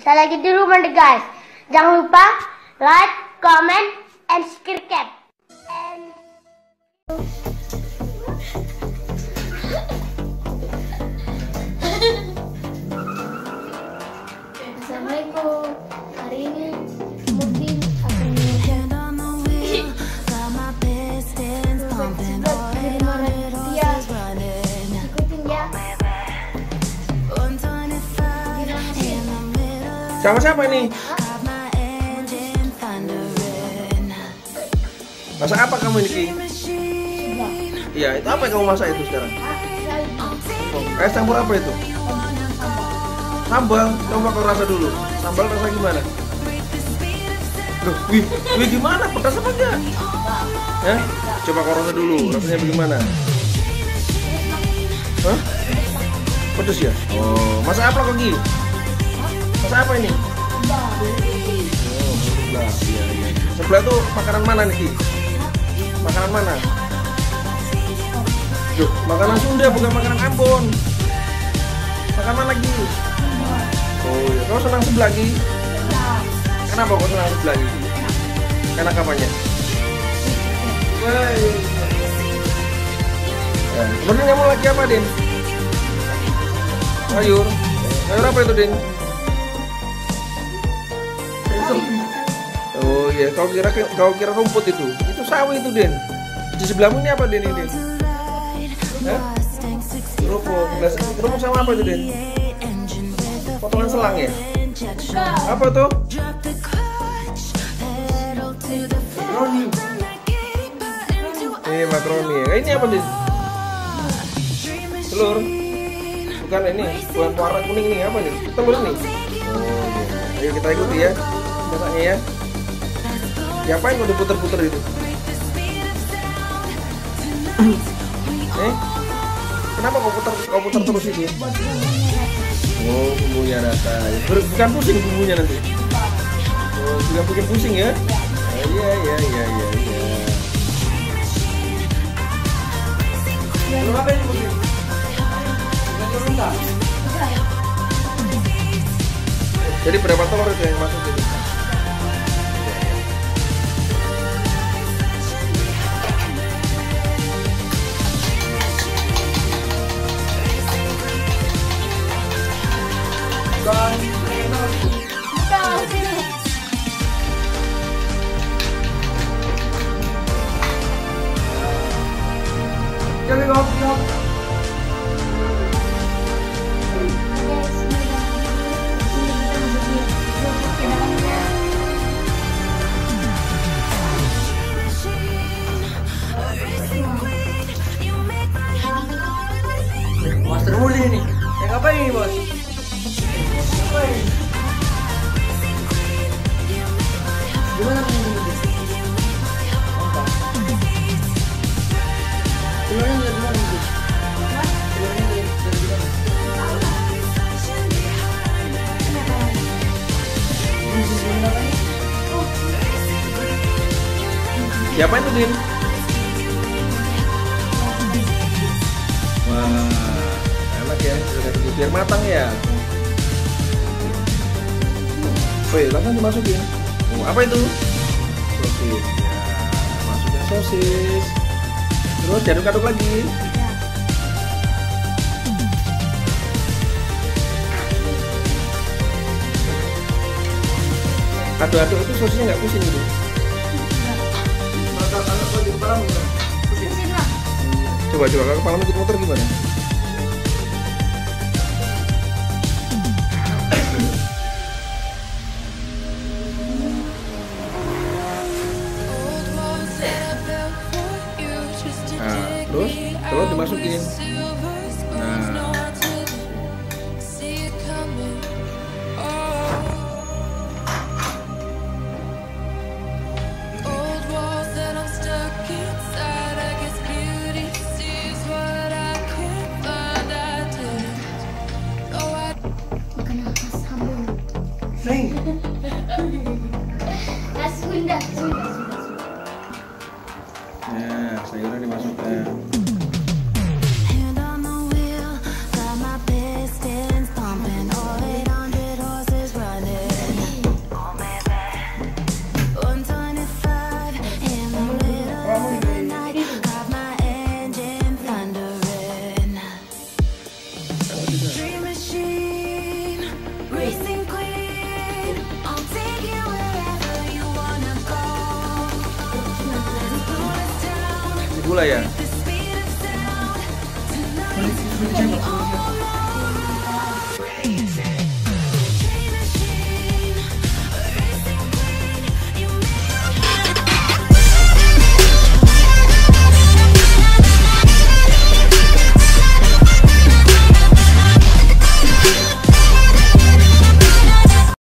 Saya lagi di rumah nih guys. Jangan lupa like, comment, and subscribe. Assalamualaikum. Hari ini mungkin akan Siapa ini? Masak apa kamu ini? Iya, itu apa yang kamu masak itu sekarang? Kayak campur apa itu? Sambal, coba kau rasa dulu. Sambal rasa gimana? Loh, wih gimana? Pedas apa enggak? Ya? Coba kau rasa dulu, rasanya bagaimana? Hah? Pedas ya? Oh, masak apa kau Gi? Masak apa ini? Oh, sebelah. Iya. Sebelah itu makanan mana nih Gi? Makanan mana? Loh, makanan Sunda bukan makanan Ambon. Makan mana lagi? Oh iya, kau senang sebelah Gi? Kenapa kau senang sebelah Gi? Enak apanya? Ya, kemudian kamu lagi apa, Din? Sayur. Sayur apa itu, Din? Oh iya, kau kira rumput itu? Itu sawi itu, Din. Di sebelahmu ini apa, Din ini? Kerupuk sama apa itu, Din? Potongan selang ya? Apa tuh? Makaroni. Ini makaroni ya. Ini apa, Din? Telur. Bukan ini, bukan warna kuning nih, apa nih? Telur nih. Oh iya. Ayo kita ikuti ya. Masaknya ya. Ngapain kau diputer-puter itu? Kenapa kau putar terus ini? Oh, bumbunya rata. Bukan pusing bumbunya nanti. Oh, bukan bikin pusing ya? Iya. Berapa ini pusing? Jadi berapa telur itu yang masuk ini? Master Muli ini. Ngapain ini, Bos? Ngapain? Gimana ini? Telurnya dari mana itu? Telurnya dari mana? Siapa itu, Din? Wah, enak ya, biar matang ya. Oke, langsung dimasukin. Oh, apa itu? Sosis. Ya, masukin sosis. Terus diaduk-aduk lagi. Aduk-aduk itu sosisnya nggak pusing gitu. Coba kalau kepala ikut motor gimana? Nah, terus telur dimasukin. Nah, nah, sayurnya dimasukkan. gula ya.